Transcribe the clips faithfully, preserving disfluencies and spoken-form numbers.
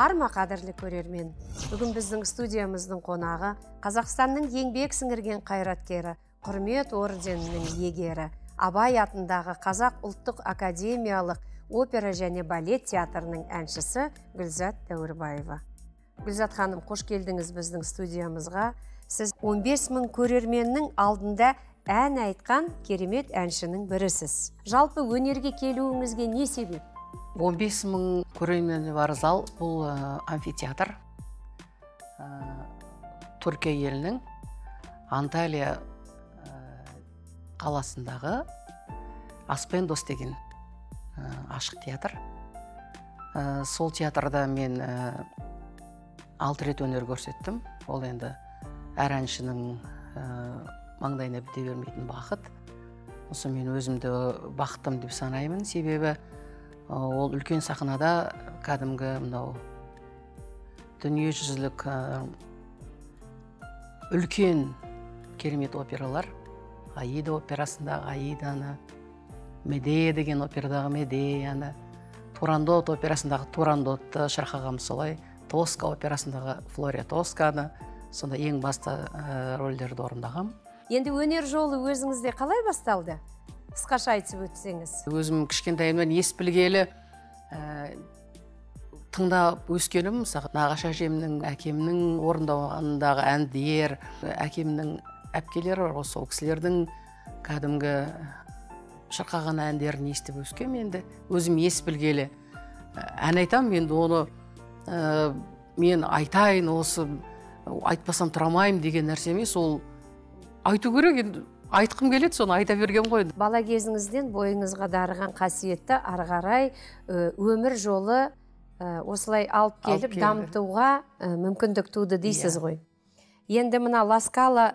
бар ма, қадірлі көрермен? Бүгін біздің студиямыздың қонағы Қазақстанның еңбек сіңірген қайраткері, құрмет орденінің иегері, Абай атындағы Қазақ ұлттық академиялық опера және балет театрының әншісі Гүлзат Дәуірбаева. Гүлзат ханым, қош келдіңіз біздің студиямызға. Сіз он бес мың көрерменнің алдында ән айтқан керемет әншінің бірісіз. Жалпы өнерге келуіңізге не себеп? он бес мың көрермені бар зал, бұл амфитеатр. Түркия елінің Анталия қаласындағы Аспендос деген ашық театр. Сол театрда мен алты рет өнер көрсеттім. Ол енді әр әншінің маңдайына біте бермейтін бақыт. Осы мен өзімді бақыттым деп санаймын. Себебі ол үлкен сахнада кәдімгі мынау дүниежүзілік үлкен керемет опералар. Аида операсындағы Аиданы, Медея деген операдағы Медеяны, Турандот операсындағы Турандотты шырқағам солай, Тоска операсындағы Флория Тосканы, сонда ең басты рөлдерді орындағам. Енді өнер жолы өзіңізде қалай басталды? Қысқаша айтып өтсеңіз. Өзім кішкентайымнан ес білгелі тыңдап өскенім, нағашы әжемнің, әкемнің орындауындағы әндер, әкемнің әпкелері, осы кісілердің кәдімгі шырқаған әндерін естіп өскем. Енді өзім ес білгелі ән айтам, енді оны мен айтайын, осы айтпасам тұрамайым деген нәрсе емес, ол айту керек, енді айтқым келеді, соны айта берген ғой. Бала кезіңізден бойыңызға дарыған қасиетті ары қарай өмір жолы осылай алып келіп дамытуға мүмкіндік туды дейсіз ғой. Енді мына Ла Скала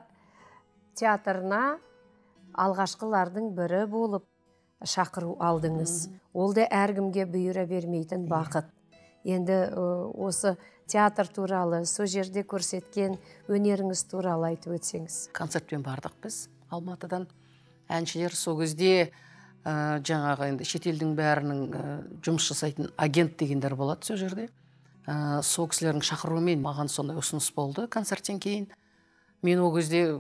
театрына алғашқылардың бірі болып шақыру алдыңыз. Ол да әркімге бұйыра бермейтін бақыт. Енді осы театр туралы, со жерде көрсеткен өнеріңіз туралы айтып өтсеңіз. Концертпен бардық біз Алматыдан. Әншілер сол кезде жаңағы енді шетелдің бәрінің жұмыс жасайтын агент дегендер болады сол жерде. Сол кісілердің шақыруымен маған сондай ұсыныс болды концерттен кейін. Мен ол кезде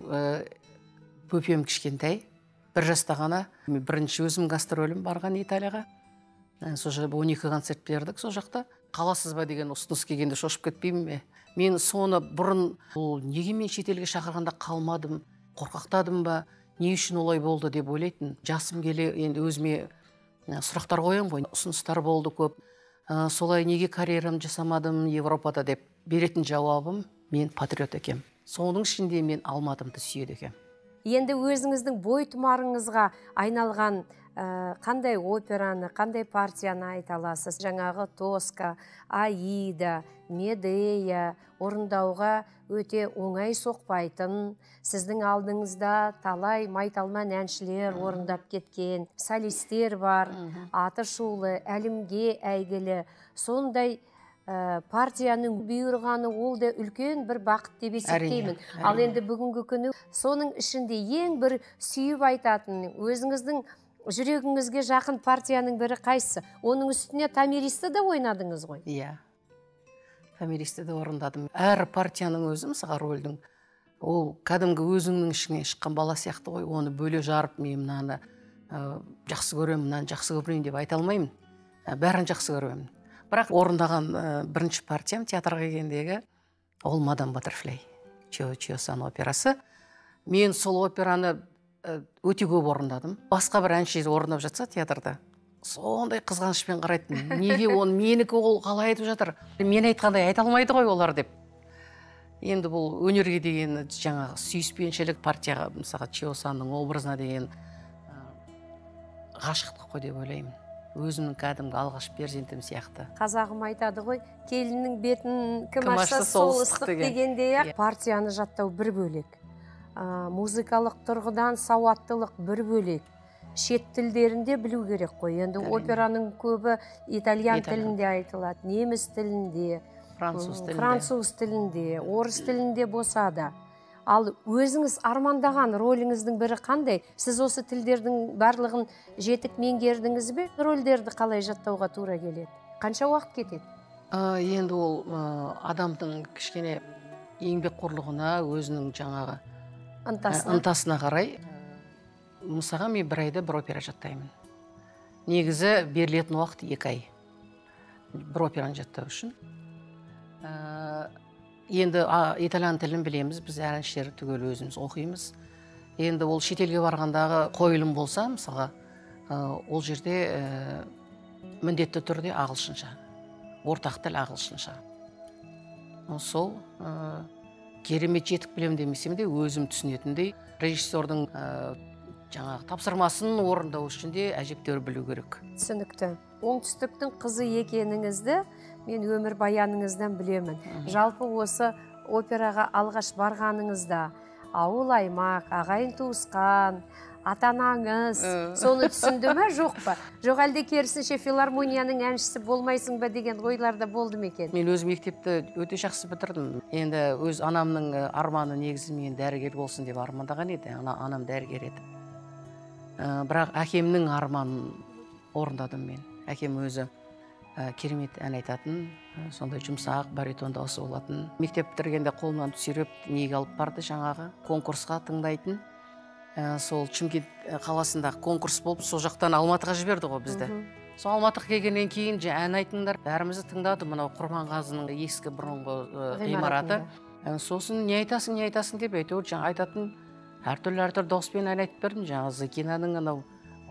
бөпем кішкентай, бір жаста ғана. Бірінші өзім гастролім барған Италияға. Сол жерде он екі концерт бердік сол жақта. Қаласыз ба деген ұсыныс келгенде шошып кетпеймін бе? Мен соны бұрын неге мен шетелге шақырғанда қалмадым, қорқақтадым ба, не үшін олай болды деп ойлайтын. Жасым келе енді өзіме сұрақтар қоям ғой, ұсыныстар болды көп. Солай неге карьерам жасамадым Европада деп беретін жауабым, мен патриот екем. Соның ішінде мен Алматымды сүйеді екем. Енді өзіңіздің бой тұмарыңызға айналған қандай операны, қандай партияны айта аласыз? Жаңағы Тоска, Аида, Медея орындауға өте оңай соқпайтын, сіздің алдыңызда талай майталман әншілер орындап кеткен, солистер бар, аты шулы, әлемге әйгілі. Сондай партияның бұйырғаны ол да үлкен бір бақыт деп есептеймін. Ал енді бүгінгі күні соның ішінде ең бір сүйіп айтатын, өзіңіздің жүрегіңізге жақын партияның бірі қайсы? Оның үстіне Томиристі де ойнадыңыз ғой? Иә, Томиристі де орындадым. Әр партияның өзі, мысалға рөлдің, ол кәдімгі өзіңнің ішіңе шыққан бала сияқты ғой. Оны бөле жарып, мен мынаны жақсы көремін, мынаны жақсы көремін деп айта алмаймын. Бәрін жақсы көремін. Бірақ орындаған бірінші партиям театрға келгендегі ол Мадам Баттерфляй, Чио-Чио-сан операсы. Мен сол операны өте көп орындадым. Басқа бір әнші орындап жатса театрда, сондай қызғанышпен қарайтын. Неге оны менікі ол қалай айтып жатыр? Мен айтқандай айта алмайды ғой олар деп. Енді бұл өнерге деген жаңағы сүйіспеншілік партияға, мысалға Чио-санның образына деген ғашықтық қой деп ойлаймын. Өзімнің кәдімгі алғаш перзентім сияқты. Қазағым айтады ғой, келіннің бетін кім ашса сол ыстық дегенде, партияны жаттау бір бөлек. Музыкалық тұрғыдан сауаттылық бір бөлек. Шет тілдерінде білу керек қой. Енді операның көбі итальян тілінде айтылады, неміс тілінде, француз тілінде, орыс тілінде болса да. Ал өзіңіз армандаған роліңіздің бірі қандай? Сіз осы тілдердің барлығын жетік меңгердіңіз бе? Рөлдерді қалай жаттауға тура келеді? Қанша уақыт кетеді? Енді ол адамдың кішкене еңбекқорлығына, өзінің жаңағы ынтасына ынтасына қарай. Мысалға мен бір айда бір опера жаттаймын. Негізі берілетін уақыт екі ай бір операны жаттау үшін. Енді итальян тілін білеміз, біз әншілер түгел өзіміз оқимыз. Енді ол шетелге барғандағы қойылым болса, мысалға, ол жерде міндетті түрде ағылшынша, ортақ тіл ағылшынша. Сол керемет жетік білем демесем де, өзім түсінетіндей, режиссердің жаңағы тапсырмасын орындау үшін де әжептәуір білу керек. Түсінікті. Оңтүстіктің қызы екеніңізді мен өмір баяныңыздан білемін. Жалпы осы операға алғаш барғаныңызда ауыл аймақ, ағайын туысқан, ата-анаңыз соны түсінді ме, жоқ па? Жоқ әлде керісінше филармонияның әншісі болмайсың ба деген ойларда болды ма екен? Мен өз мектепті өте жақсы бітірдім. Енді өз анамның арманы негізі мен дәрігер болсын деп армандаған еді. Анам дәрігер еді. Бірақ әкемнің арманын орындадым мен. Әкем өзі керемет ән айтатын, сондай жұмсақ баритон дауысы болатын. Мектеп бітіргенде қолынан түсіріп неге алып барды жаңағы конкурсқа тыңдайтын. Сол Шымкент қаласында конкурс болып, сол жақтан Алматыға жіберді ғой бізді. Сол Алматыға келгеннен кейін ән айтыңдар, бәрімізді тыңдады. Мынау Құрманғазының ескі бұрынғы ғимараты. Сосын не айтасың, не айтасың деп әйтеуір жаңа айтатын әртүрлі әртүрлі дауыспен ән айтып бердім. Жаңағы Закинаның анау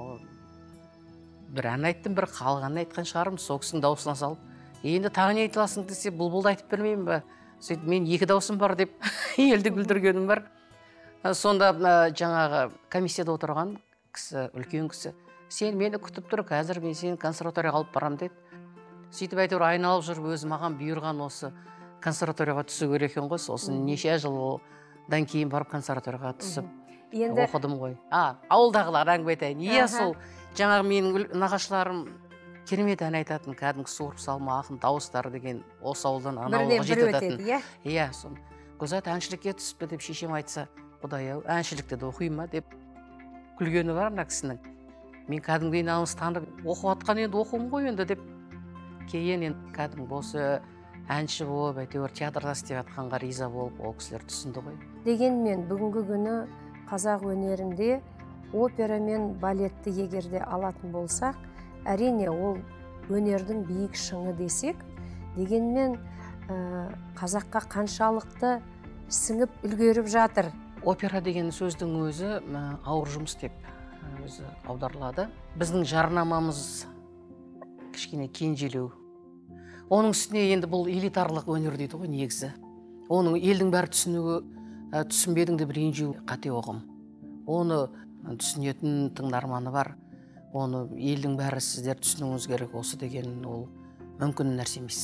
бір ән айттым, бір қалғанын айтқан шығарым, сол кісінің дауысына салып. Енді тағы не айтыласың десе, бұлбұлды айтып бермеймін ба? Сөйтіп, мен екі дауысым бар деп елді күлдіргенім бар. Сонда жаңағы комиссияда отырған кісі, үлкен кісі, сен мені күтіп тұр, қазір мен сені консерваторияға алып барам деді. Сөйтіп әйтеуір айналып жүріп, өзі маған бұйырған осы консерваторияға түсу керек екен ғой. Сосын неше жылдан кейін барып консерваторияға түсіп оқыдым ғой. Ауылдағылар әңгіме айтайын. Иә, сол жаңағы менің нағашыларым керемет ән айтатын, кәдімгі суырып салма ақын дауыстары деген осы ауылдан ана ауылға жететін. Иә, сон Гүлзат әншілікке түспе деп шешем айтса, құдай-ау, әншілікте де оқимын ма деп күлгені бар ана кісінің. Мен кәдімгі намыс танып, оқып атқан енді оқуым ғой енді деп. Кейін енді кәдімгі осы әнші болып, әйтеуір театрда істеп жатқанға риза болып, ол кісілер түсінді ғой. Дегенмен бүгінгі күні қазақ өнерінде опера мен балетті егерде алатын болсақ, әрине ол өнердің биік шыңы десек, дегенмен қазаққа қаншалықты сіңіп үлгеріп жатыр. Опера деген сөздің өзі ауыр жұмыс деп өзі аударылады. Біздің жарнамамыз кішкене кенжелеу. Оның үстіне енді бұл элитарлық өнер дейді ғой негізі. Оның елдің бәрі түсінуі, түсінбедің де бір ренжу қате ұғым. Оны түсінетін тыңдарманы бар. Оны елдің бәрі сіздер түсінуіңіз керек осы деген ол мүмкін нәрсе емес.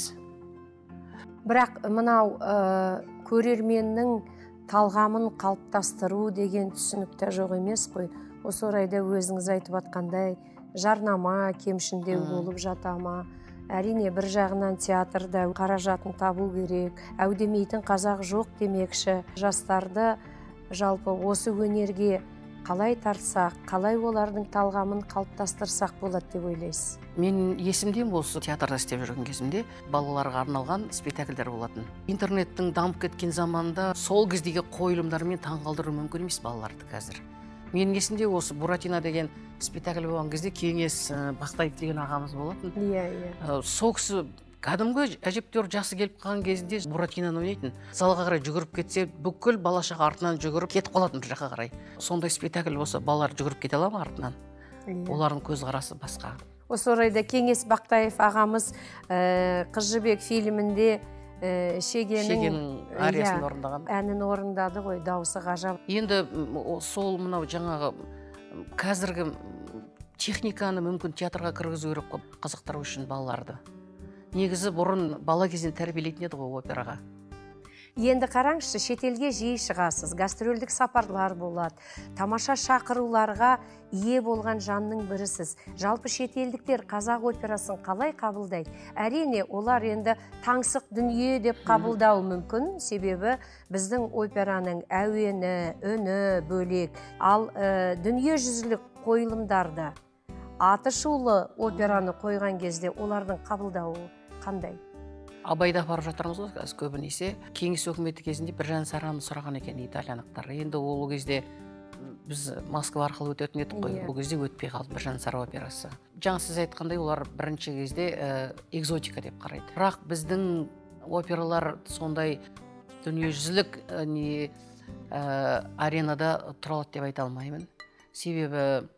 Бірақ мынау көрерменнің талғамын қалыптастыру деген түсінікті жоқ емес қой. Осы орайда өзіңіз айтып атқандай жарнама кемшіндеу болып жата ма? Әрине бір жағынан театрда қаражатын табу керек, әудемейтін қазақ жоқ демекші. Жастарды жалпы осы өнерге қалай тартсақ, қалай олардың талғамын қалыптастырсақ болады деп ойлайсыз? Мен есімден осы театрда істеп жүрген кезімде балаларға арналған спектакльдер болатын. Интернеттің дамып кеткен заманда сол кездегі қойылымдармен таңғалдыру мүмкін емес балаларды қазір. Менің есімде осы Буратино деген спектакль болған кезде Кеңес Бақтаев деген ағамыз болатын. Иә, иә. Сол кісі кәдімгі әжептәуір жасы келіп қалған кезінде Буратиноны ойнайтын. Залға қарай жүгіріп кетсе, бүкіл бала-шаға артынан жүгіріп кетіп қалатын бір жаққа қарай. Сондай спектакль болса, балалар жүгіріп кете ала ма артынан? Олардың көзқарасы басқа. Осы орайда Кеңес Бақтаев ағамыз Қыз жібек фильмінде Шегенің ариясын орындаған. Әнін орындады ғой, дауысы ғажап. Енді сол мынау жаңағы қазіргі техниканы мүмкін театрға кіргізу керек қой қазақтар үшін балаларды. Негізі бұрын бала кезден тәрбиелейтін еді ғой операға. Енді қараңызшы, шетелге жиі шығасыз, гастрольдік сапарлар болады, тамаша шақыруларға ие болған жанның бірісіз. Жалпы шетелдіктер қазақ операсын қалай қабылдайды? Әрине, олар енді таңсық дүние деп қабылдау мүмкін, себебі біздің операның әуені, үні бөлек. Ал дүние жүзілік қойылымдарда аты шулы операны қойған кезде олардың қабылдауы қандай? абайда апарып жатырмыз ғой қазір көбінесе. Кеңес өкіметі кезінде Біржан Сараны сұраған екен итальяндықтар. Енді ол кезде біз Москва арқылы өтетін едік қой. Ол кезде өтпей қалды Біржан Сара операсы. Жаңа сіз айтқандай, олар бірінші кезде экзотика деп қарайды. Бірақ біздің опералар сондай дүниежүзілік не аренада тұра алады деп айта алмаймын. Себебі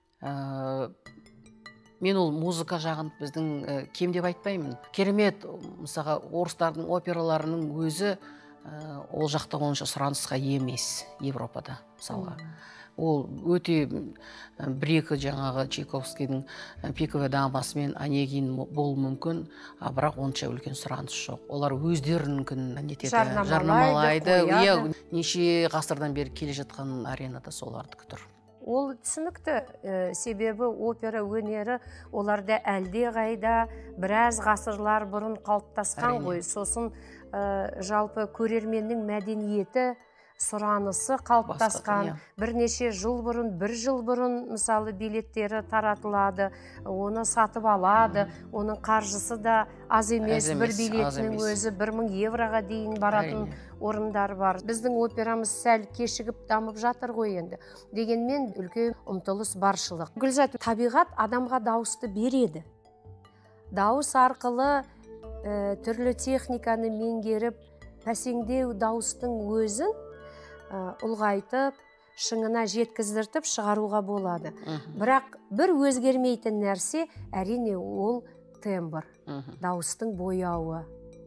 мен ол музыка жағын біздің кем деп айтпаймын. Керемет, мысалға, орыстардың операларының өзі ол жақта онша сұранысқа емес Европада, мысалға. Ол өте бір-екі жаңағы Чайковскийдің Пиковая дамасы мен Онегин болуы мүмкін, бірақ онша үлкен сұраныс жоқ. Олар өздерінің күнін жарнамалайды, неше ғасырдан бері келе жатқан аренада солардікі тұр. Ол түсінікті, себебі опера өнері оларда әлде қайда біраз ғасырлар бұрын қалыптасқан ғой. Сосын жалпы көрерменнің мәдениеті, сұранысы қалыптасқан. Бірнеше жыл бұрын, бір жыл бұрын мысалы билеттері таратылады, оны сатып алады, оның қаржысы да аз емес, бір билетінің өзі бір мың евроға дейін баратын орындар бар. Біздің операмыз сәл кешігіп дамып жатыр ғой енді. Дегенмен үлкен ұмтылыс баршылық. Гүлзат, табиғат адамға дауысты береді. Дауыс арқылы түрлі техниканы меңгеріп, пәсеңдеу дауыстың өзін ұлғайтып, шыңына жеткіздіртіп шығаруға болады. Бірақ бір өзгермейтін нәрсе, әрине ол тембр, дауыстың бояуы.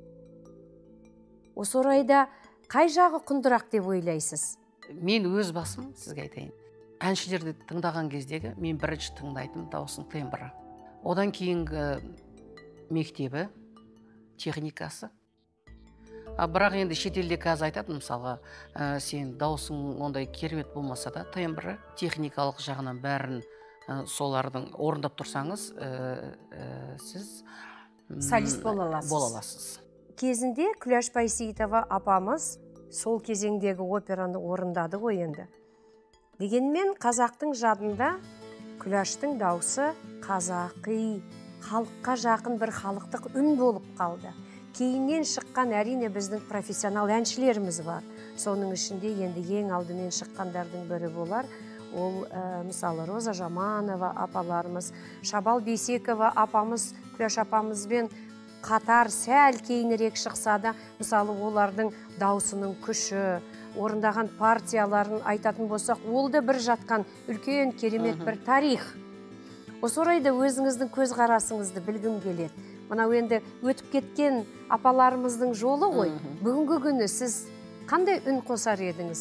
Осы орайда қай жағы құндырақ деп ойлайсыз? Мен өз басым сізге айтайын. Әншілерді тыңдаған кездегі мен бірінші тыңдайтын дауыстың тембрі. Одан кейінгі мектебі, техникасы. Бірақ енді шетелде қазір айтады, мысалға, сен даусың ондай керемет болмаса да, тембрі, техникалық жағынан бәрін солардың орындап тұрсаңыз, сіз солист бола аласыз. Кезінде Күләш Байсейітова апамыз сол кезеңдегі операны орындады ғой енді. Дегенмен қазақтың жадында Күләштің дауысы қазақи, халыққа жақын бір халықтық үн болып қалды. Кейіннен шыққан әрине біздің профессионал әншілеріміз бар. Соның ішінде енді ең алдымен шыққандардың бірі болар. Ол мысалы Роза Жаманова апаларымыз, Шабал Бейсекова апамыз, Күләш апамызбен қатар сәл кейінірек шықса да, мысалы олардың даусының күші, орындаған партияларын айтатын болсақ, ол да бір жатқан үлкен керемет бір тарих. Осы орайда өзіңіздің көзқарасыңызды білгім келеді. Мынау енді өтіп кеткен апаларымыздың жолы ғой. Бүгінгі күні сіз қандай үн қосар едіңіз?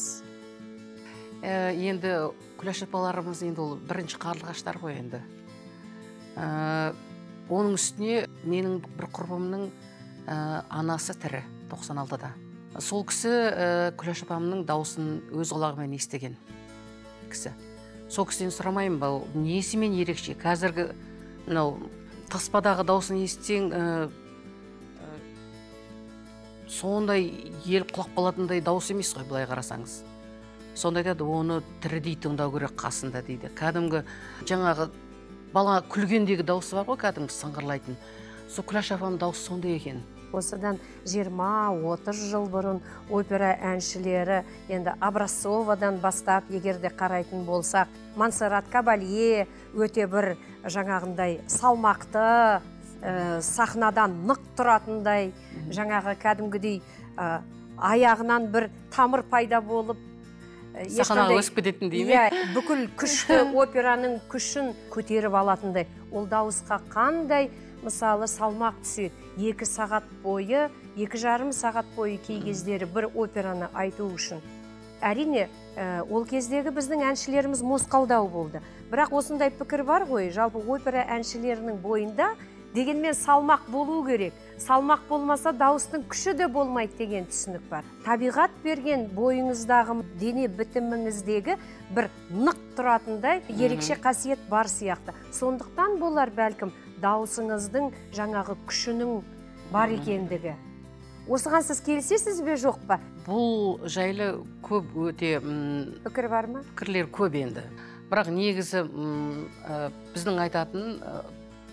Енді Күләш апаларымыз енді ол бірінші қарлығаштар ғой енді. Оның үстіне менің бір құрбымның анасы тірі, тоқсан алтыда. Сол кісі Күләш апамның дауысын өз құлағымен естіген кісі. Сол кісіден сұрамаймын ба, несімен ерекше? Қазіргі таспадағы дауысын естісең, сондай ел құлақ болатындай дауыс емес қой, былай қарасаңыз. Сонда айтады, оны тірідей тыңдау керек қасында дейді. Кәдімгі жаңағы бала күлгендегі дауысы бар ғой, кәдімгі сыңғырлайтын. Сол Күләш апамның дауысы сондай екен. Осыдан жиырма отыз жыл бұрын опера әншілері, енді Образцовадан бастап егерде қарайтын болсақ, Монсеррат Кабалье өте бір жаңағындай салмақты, сахнадан нық тұратындай, жаңағы кәдімгідей аяғынан бір тамыр пайда болып, сахнаға өсіп кететін дейме? Бүкіл күшті операның күшін көтеріп алатындай. Ол дауысқа қандай мысалы салмақ түседі. Екі сағат бойы, екі жарым сағат бойы кей кездері бір операны айту үшін. Әрине, ол кездегі біздің әншілеріміз мосқалдау болды. Бірақ осындай пікір бар ғой, жалпы опера әншілерінің бойында дегенмен салмақ болу керек. Салмақ болмаса дауыстың күші де болмайды деген түсінік бар. Табиғат берген бойыңыздағы дене бітіміңіздегі бір нық тұратындай ерекше қасиет бар сияқты. Сондықтан болар бәлкім дауысыңыздың жаңағы күшінің бар екендігі. Осыған сіз келісесіз бе, жоқ па? Бұл жайлы көп өте пікір бар ма? Пікірлер көп енді. Бірақ негізі біздің айтатын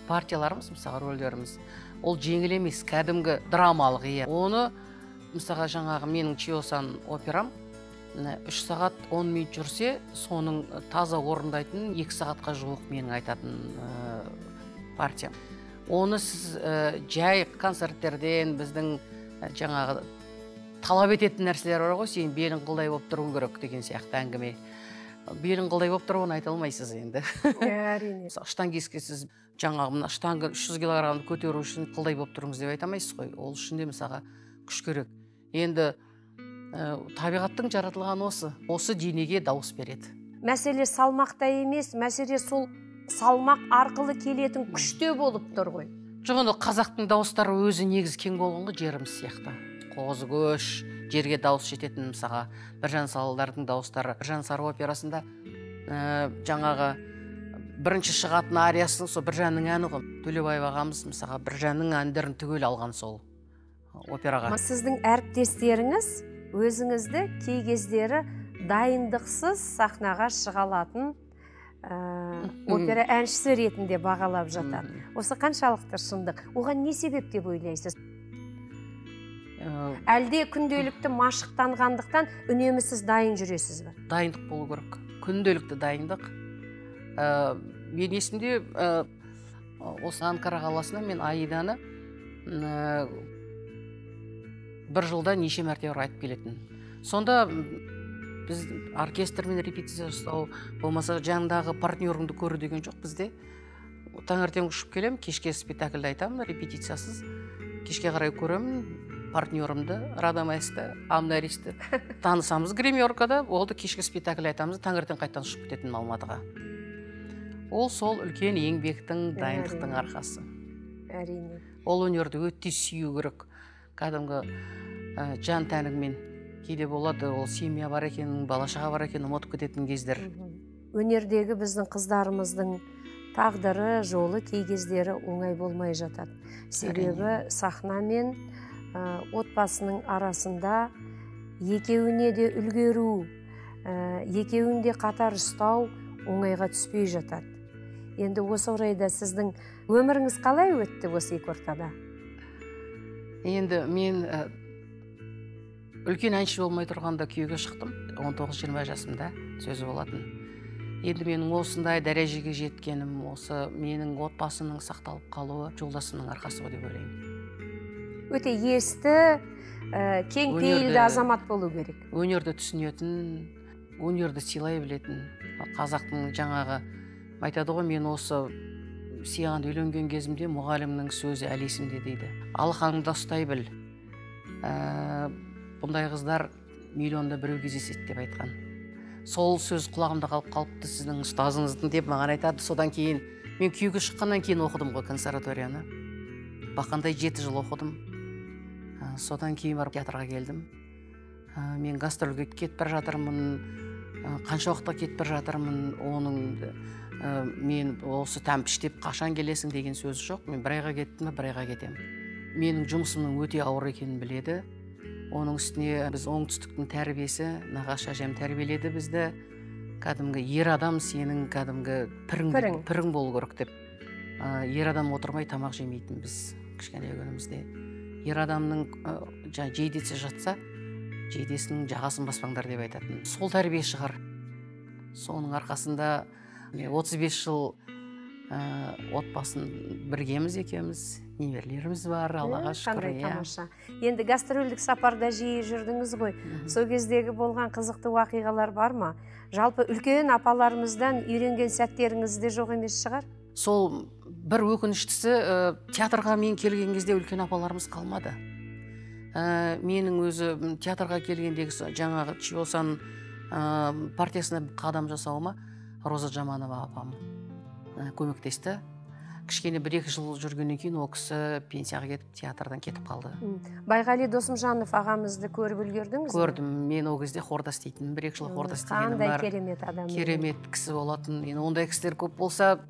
партияларымыз, мысалға рөлдеріміз, ол жеңіл емес, кәдімгі драмалық. Иә. Оны, мысалға жаңағы менің Чиосан операм, үш сағат он минут жүрсе, соның таза орындайтын екі сағатқа жуық менің айтатын партиям. Оны сіз жай концерттерден біздің жаңағы талап ететін нәрселер бар ғой, сен белің қылдай болып тұруың керек деген сияқты әңгіме. Белің қылдай болып тұруын айта алмайсыз енді. Әрине. Штангистке сіз жаңағы мына штанга үш жүз килограммды көтеру үшін қылдай болып тұрыңыз деп айта алмайсыз ғой. Ол үшін де мысалға күш керек. Енді табиғаттың жаратылғаны осы. Осы денеге дауыс береді. Мәселе салмақта емес, мәселе сол салмақ арқылы келетін күште болып тұр ғой. Жоқ, қазақтың дауыстары өзі негіз кең болған ғой, жеріміз сияқты. Қозы көш, жерге дауыс жететін мысаға Біржан Салдардың дауыстары. Біржан Сары операсында жаңағы бірінші шығатын ариясын сол Біржанның әні ғой. Төлебаев ағамыз мысаға Біржанның әндерін түгел алған сол операға. Сіздің әріптестеріңіз өзіңізді кей кездері дайындықсыз сахнаға шыға алатын опера әншісі ретінде бағалап жатады. Осы қаншалықты шындық? Оған не себеп деп ойлайсыз? Әлде күнделікті машықтанғандықтан үнемі сіз дайын жүресіз бе? Дайындық болу керек. Күнделікті дайындық. Мен есімде осы Анкара қаласына мен Аиданы бір жылда неше мәрте айтып келетін. Сонда біз оркестрмен репетиция жасау, болмаса жанындағы партнеріңді көру деген жоқ бізде. Таңертең ұшып келем, кешке спектакльді айтамын, репетициясыз. Кешке қарай көремін партнерімді, Радамайсты, Амнаристі. Танысамыз гримеркада, олды кешкі спектакль айтамыз, таңертең қайттан ұшып кететін Алматыға. Ол сол үлкен еңбектің, дайындықтың арқасы. Әрине. Ол өнерді өте сүю керек. Кәдімгі жан тәніңмен кейде болады, ол семья бар екенін, бала-шаға бар екенін ұмытып кететін кездер. Өнердегі біздің қыздарымыздың тағдыры, жолы кей кездері оңай болмай жатады. Себебі сахна мен отбасының арасында екеуіне де үлгеру, екеуін де қатар ұстау оңайға түспей жатады. Енді осы орайда сіздің өміріңіз қалай өтті осы екі ортада? Енді мен үлкен әнші болмай тұрғанда күйеуге шықтым. он тоғыз жиырма жасымда сөзі болатын. Енді менің осындай дәрежеге жеткенім, осы менің отбасының сақталып қалуы жолдасымның арқасы ғой деп ойлаймын. Өте есті, кең пейілді азамат болу керек. Өнерді түсінетін, өнерді сыйлай білетін. Қазақтың жаңағы айтады ғой, мен осы сыйған үйленген кезімде мұғалімнің сөзі әлі есімде дейді. Алақаныңда ұстай біл. Бұндай қыздар миллионда біреу кездеседі деп айтқан. Сол сөз құлағымда қалып қалыпты сіздің ұстазыңыздың деп маған айтады. Содан кейін мен күйеуге шыққаннан кейін оқыдым ғой консерваторияны. Бақандай жеті жыл оқыдым. Содан кейін барып театрға келдім. Мен гастрольге кетіп бара жатырмын. Қанша уақытқа кетіп бара жатырмын. Оның мен осы тәмпіштеп қашан келесің деген сөз жоқ. Мен бір айға кеттім, бір айға кетем. Менің жұмысымның өте ауыр екенін біледі. Оның үстіне біз оңтүстіктің тәрбиесі, нағашы әжем тәрбиеледі бізді. Кәдімгі ер адам сенің кәдімгі пірің болу керек деп. Ер адам отырмай тамақ жемейтін біз кішкене күнімізде. Ер адамның жейдесі жатса, жейдесінің жағасын баспаңдар деп айтатын. Сол тәрбие шығар. Соның арқасында отыз бес жыл отбасын біргеміз екеуміз, немерелеріміз бар, Аллаға шүкір. Қандай тамаша. Енді гастрольдік сапарда жиі жүрдіңіз ғой. Сол кездегі болған қызықты уақиғалар бар ма? Жалпы үлкен апаларымыздан үйренген сәттеріңіз де жоқ емес шығар? Сол бір өкініштісі, театрға мен келген кезде үлкен апаларымыз қалмады. Менің өзі театрға келгендегі жаңағы Чиосан партиясына қадам жасауыма Роза Жаманова апам көмектесті. Кішкене бір-екі жыл жүргеннен кейін ол кісі пенсияға кетіп, театрдан кетіп қалды. Байғали Досымжанов ағамызды көріп үлгердіңіз бе? Көрдім. Мен ол кезде хорда істейтін, бір-екі жыл хорда істегенім бар. Қандай керемет адам. Керемет кісі болатын. Енді ондай кісілер көп болса,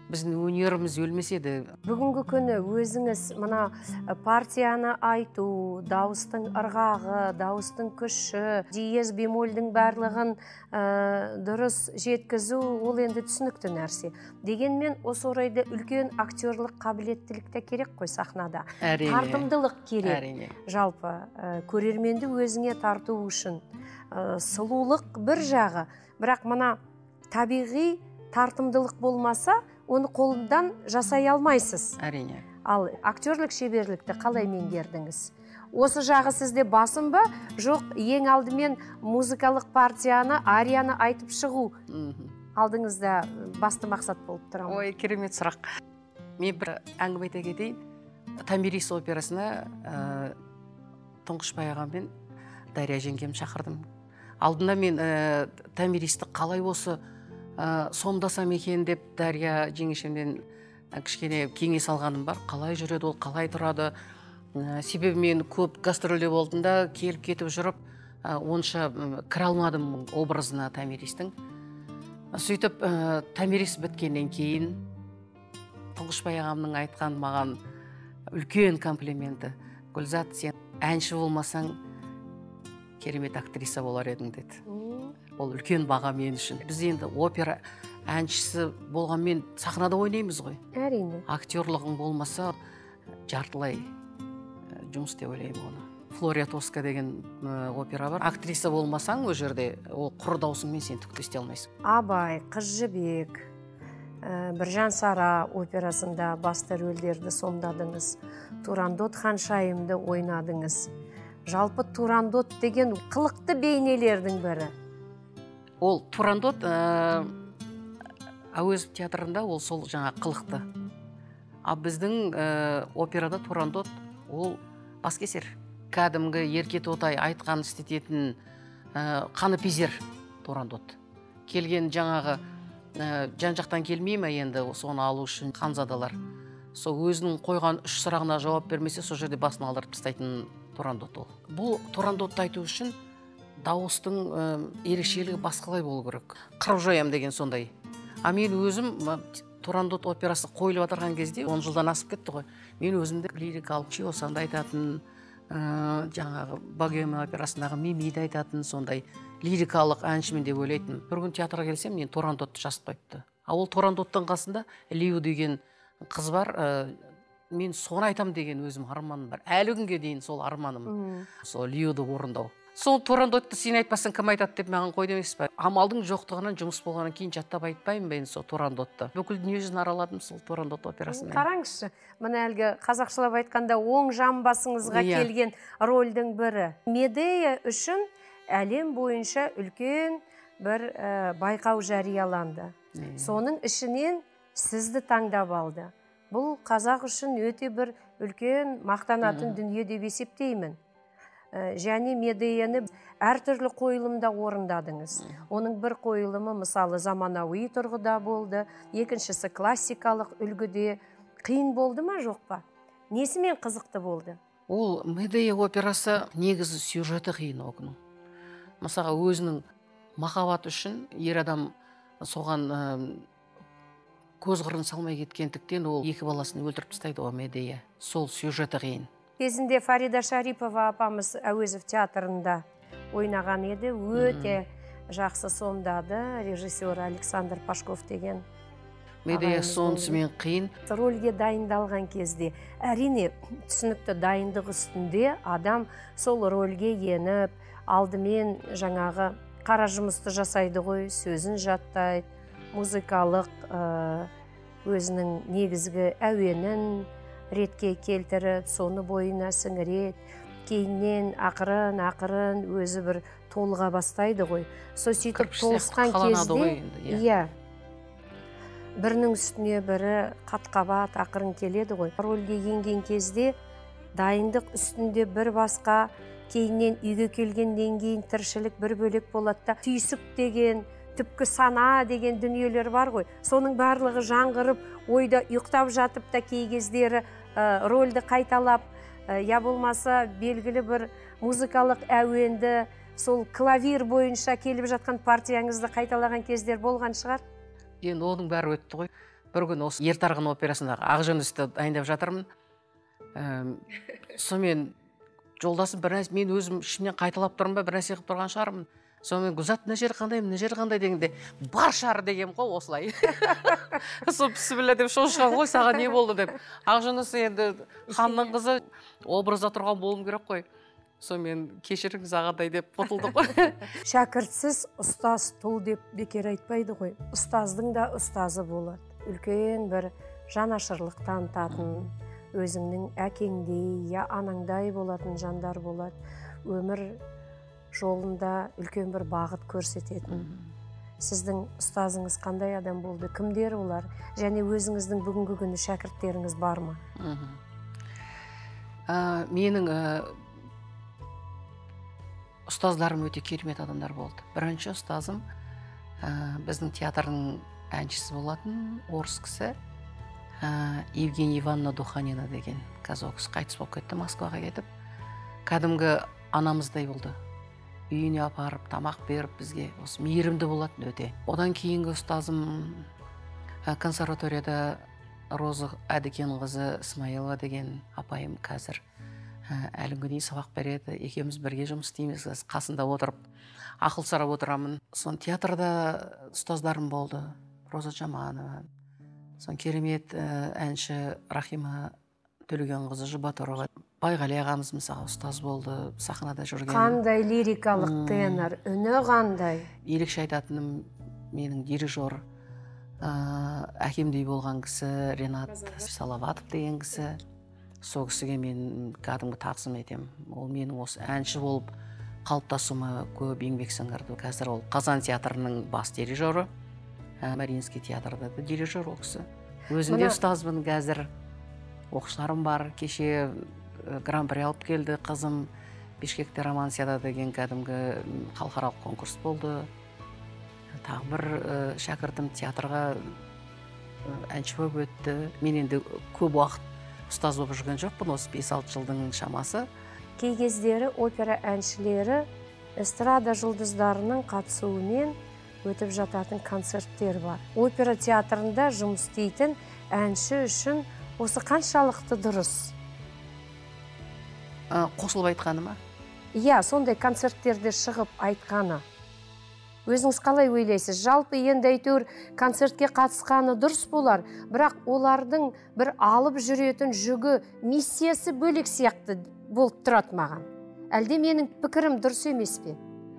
біздің өнеріміз өлмес еді. Бүгінгі күні өзіңіз мына партияны айту, дауыстың ырғағы, дауыстың күші, диез бемольдің барлығын дұрыс жеткізу, ол енді түсінікті нәрсе. Дегенмен осы орайда үлкен актерлік қабілеттілік те керек қой сахнада. Әрине. Тартымдылық керек. Әрине. Жалпы көрерменді өзіңе тарту үшін сұлулық бір жағы, бірақ мына табиғи тартымдылық болмаса, оны қолдан жасай алмайсыз. Әрине. Ал актерлік шеберлікті қалай меңгердіңіз? Осы жағы сізде басым ба? Жоқ, ең алдымен музыкалық партияны, арияны айтып шығу алдыңызда басты мақсат болып тұра ма? Ой, керемет сұрақ. Мен бір әңгіме айта кетейін. Томирис операсына Тұңғышбай ағам мен Дария жеңгем шақырдым. Алдында мен Томиристі қалай осы сомдасам екен деп Дария жеңешемден кішкене кеңес алғаным бар. Қалай жүреді ол, қалай тұрады. Себебі мен көп гастрольде болдым да, келіп кетіп жүріп, онша кіре алмадым образына Томиристің. Сөйтіп, Томирис біткеннен кейін Тұңғышбай ағамның айтқан маған үлкен комплименті. Гүлзат, сен әнші болмасаң керемет актриса болар едің деді. Ол үлкен баға мен үшін. Біз енді опера әншісі болғанмен сахнада ойнаймыз ғой. Әрине. Актерлығың болмаса жартылай жұмыс деп ойлаймын оны. Флория Тоска деген опера бар. Актриса болмасаң ол жерде ол құр даусыңмен сен түк істей алмайсың. Абай, Қыз жібек, Біржан Сара операсында басты рөлдерді сомдадыңыз. Турандот ханшайымды ойнадыңыз. Жалпы Турандот деген қылықты бейнелердің бірі. Ол Турандот Әуезов театрында ол сол жаңа қылықты. А біздің операда Турандот ол баскесер. Кәдімгі Еркетотай айтқан істететін қаныпезер Турандот. Келген жаңағы жан-жақтан келмей ме енді соны алу үшін ханзадалар. Сол өзінің қойған үш сұрағына жауап бермесе, сол жерде басын алдырып тастайтын Турандот ол. Бұл Турандотты айту үшін дауыстың ерекшелігі басқалай болу керек. Қырып жоям деген сондай. А мен өзім Турандот операсы қойылып отырған кезде он жылдан асып кетті ғой. Мен өзімді лирикалық Чиосанды айтатын, жаңағы Богема операсындағы Мимиді айтатын сондай лирикалық әншімін деп ойлайтын. Бір күн театрға келсем, мен Турандотты жазып қойыпты. А ол Турандоттың қасында Лиу деген қыз бар. Мен соны айтам деген өзім арманым бар. Әлі күнге дейін сол арманым. Сол Лиуды орындау. Сол Турандотты сен айтпасаң кім айтады деп маған қойды емес пе? Амалдың жоқтығынан жұмыс болғаннан кейін жаттап айтпаймын ба енді сол Турандотты. Бүкіл дүние жүзін араладым сол Турандот операсымен. Қараңызшы, мына әлгі қазақшылап айтқанда оң жамбасыңызға келген рөлдің бірі. Медея үшін әлем бойынша үлкен бір байқау жарияланды. Соның ішінен сізді таңдап алды. Бұл қазақ үшін өте бір үлкен мақтанатын дүние деп есептеймін. Және Медеяны әртүрлі қойылымда орындадыңыз. Оның бір қойылымы мысалы заманауи тұрғыда болды, екіншісі классикалық үлгіде. Қиын болды ма, жоқ па? Несімен қызықты болды? Ол Медея операсы негізі сюжеті қиын оқының. Мысалға өзінің махаббат үшін ер адам соған көз қырын салмай кеткендіктен ол екі баласын өлтіріп тастайды ғой Медея. Сол сюжеті қиын. Кезінде Фарида Шарипова апамыз Әуезов театрында ойнаған еді, өте жақсы сомдады режиссер Александр Пашков деген. Медея сонысымен қиын. Рөлге дайындалған кезде әрине түсінікті дайындық үстінде адам сол рөлге еніп, алдымен жаңағы қара жұмысты жасайды ғой, сөзін жаттайды, музыкалық өзінің негізгі әуенін ретке келтіріп, соны бойына сіңірет, кейіннен ақырын ақырын өзі бір толыға бастайды ғой. Со сөйтіп толысқан кезде, иә, бірінің үстіне бірі қат-қабат ақырын келеді ғой. Рөлге енген кезде дайындық үстінде бір басқа, кейіннен үйге келгеннен кейін тіршілік бір бөлек болады да, түйсік деген, түпкі сана деген дүниелер бар ғой. Соның барлығы жаңғырып, ойда ұйықтап жатып та кей кездері рөлді қайталап, я болмаса белгілі бір музыкалық әуенді, сол клавир бойынша келіп жатқан партияңызды қайталаған кездер болған шығар? Енді оның бәрі өтті ғой. бір күні осы Ертарғын операсындағы Ақжүністі дайындап жатырмын. Сонымен жолдасым бір нәрсе, мен өзім ішімнен қайталап тұрмын ба, бір нәрсе қылып тұрған шығармын. Сонымен Гүлзат мына жері қандай, мына жері қандай дегенде бар шары деген ғой осылай. Сол бісміллә деп шошқан ғой, саған не болды деп. Ақжүніс енді ханның қызы образда тұрған болуым керек қой. Сонымен кешіріңіз ағатай деп ұтылдық қой. Шәкіртсіз ұстаз тұл деп бекер айтпайды ғой. Ұстаздың да ұстазы болады. Үлкен бір жанашырлық танытатын, өзіңнің әкеңдей, я анаңдай болатын жандар болады. Өмір жолында үлкен бір бағыт көрсететін. Сіздің ұстазыңыз қандай адам болды, кімдер олар, және өзіңіздің бүгінгі күні шәкірттеріңіз бар ма? Менің ұстаздарым өте керемет адамдар болды. Бірінші ұстазым біздің театрның әншісі болатын, орыс кісі, Евгения Ивановна Духанина деген. Қазір ол кісі қайтыс болып кетті, Москваға кетіп. Кәдімгі анамыздай болды. Үйіне апарып, тамақ беріп бізге, осы мейірімді болатын өте. Одан кейінгі ұстазым консерваторияда Роза Әдікенқызы Исмаилова деген апайым қазір әлі күнге дейін сабақ береді. Екеуміз бірге жұмыс істейміз, қасында отырып, ақыл сарап отырамын. Сон театрда ұстаздарым болды. Роза Жаманова, сон керемет әнші Рахима Төлегенқызы Жұбатырова. Байғали ағамыз мысалы ұстаз болды, сахнада жүрген. Қандай лирикалық тенор, үні қандай? Ерекше айтатыным менің дирижер, әкемдей болған кісі Ренат Салаватов деген кісі. Сол кісіге мен кәдімгі тағзым етем. Ол менің осы әнші болып қалыптасуыма көп еңбек сіңірді. Қазір ол Қазан театрының бас дирижері, Мариинский театрда да дирижер ол кісі. Өзімде ұстазбын қазір. Оқушыларым бар, кеше гран-при алып келді қызым. Бишкекте Романсияда деген кәдімгі халықаралық конкурс болды. Тағы бір шәкіртім театрға әнші болып өтті. Мен енді көп уақыт ұстаз болып жүрген жоқпын, осы бес алты жылдың шамасы. Кей кездері опера әншілері эстрада жұлдыздарының қатысуымен өтіп жататын концерттер бар. Опера театрында жұмыс істейтін әнші үшін осы қаншалықты дұрыс? Қосылып айтқаны ма? Иә, сондай концерттерде шығып айтқаны. Өзіңіз қалай ойлайсыз? Жалпы енді әйтеуір концертке қатысқаны дұрыс болар, бірақ олардың бір алып жүретін жүгі, миссиясы бөлек сияқты болып тұрады маған. Әлде менің пікірім дұрыс емес пе?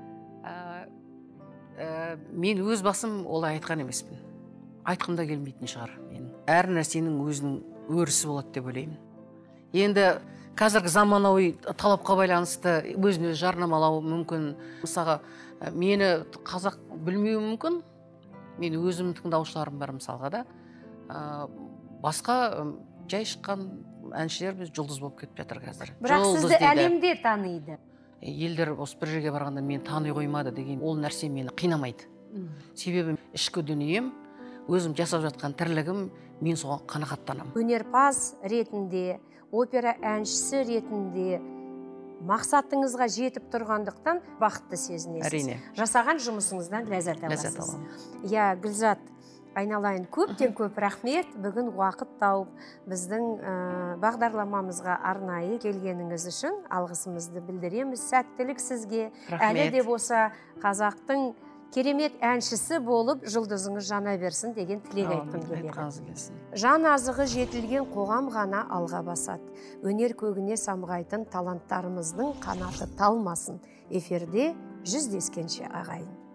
Мен өз басым олай айтқан емеспін. Айтқым да келмейтін шығар. Әр нәрсенің өзінің өрісі болады деп ойлаймын. Енді қазіргі заманауи талапқа байланысты өзін өзі жарнамалау мүмкін. Мысалға, мені қазақ білмеуі мүмкін. Мен өзім тыңдаушыларым бар мысалға да. Басқа жай шыққан әншілер біз жұлдыз болып кетіп жатыр қазір. Бірақ сізді әлемде таниды. Елдер осы бір жерге барғанда мен тани қоймады деген ол нәрсе мені қинамайды. Себебі ішкі дүнием, өзім жасап жатқан тірлігім, мен соған қанағаттанамын. Өнерпаз ретінде, опера әншісі ретінде мақсатыңызға жетіп тұрғандықтан бақытты сезінесіз. Әрине. Жасаған жұмысыңыздан ләззат аласыз. Иә, Гүлзат, айналайын, көптен көп рахмет. Бүгін уақыт тауып біздің бағдарламамызға арнайы келгеніңіз үшін алғысымызды білдіреміз. Сәттілік сізге. Әлі де болса қазақтың керемет әншісі болып жұлдызыңыз жана берсін деген тілек айтқым келеді. Жан азығы жетілген қоғам ғана алға басады. Өнер көгіне самғайтын таланттарымыздың қанаты талмасын. Эфирде жүздескенше ағайын.